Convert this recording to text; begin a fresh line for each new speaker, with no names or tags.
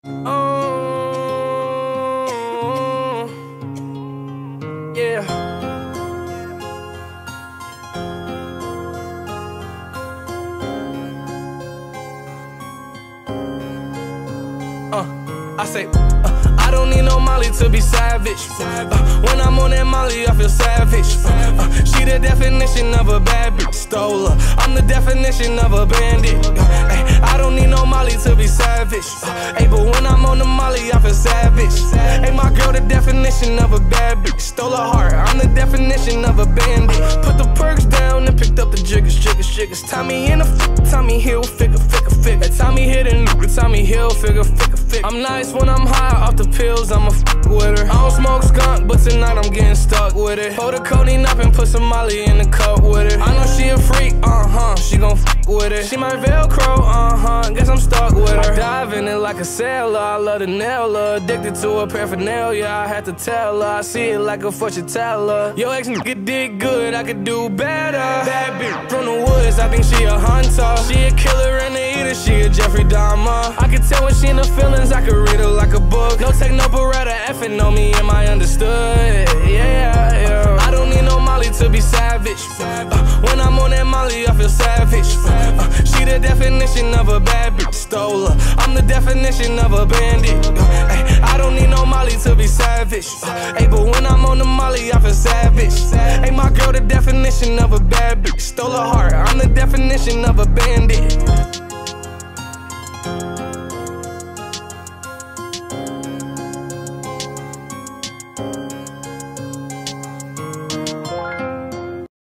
Yeah. I say, I don't need no Molly to be savage. When I'm on that Molly, I feel savage. She the definition of a bad bitch. Stole her. I'm the definition of a bandit. I don't need no Molly to be savage. But when I'm on the Molly, I feel savage. My girl, the definition of a bad bitch. Stole her heart. I'm the definition of a bandit. Put the perks down and picked up the jiggers. Tommy in the Tommy Hill, figure. Tommy hit and Tommy Hill, figure. I'm nice when I'm high off the pills, I'ma with her. I don't smoke skunk, but tonight I'm getting stuck with it. Hold the codeine up and put some Molly in the cup with it. I know she a freak, she gon' with it. She my Velcro, guess I'm stuck with her. I dive in it like a sailor, I love to nail her. Addicted to her paraphernalia, I had to tell her. I see it like a fortune teller. Yo, ex nigga did good, I could do better. Bad bitch from the woods, I think she a hunter. She a killer and a eater, she a Jeffrey Dahmer. I can tell when she in the feelings, I could read her like a book. No take no beretta, effing on me, am I understood? Yeah. I don't need no Molly to be savage. When I'm on that Molly, I feel savage. She the definition of a bad bitch. Stole her. I'm the definition of a bandit. I don't need no Molly to be savage. But when I'm on the Molly, I feel savage. My girl, the definition of a bad bitch. Stole her heart. I'm the definition of a bandit.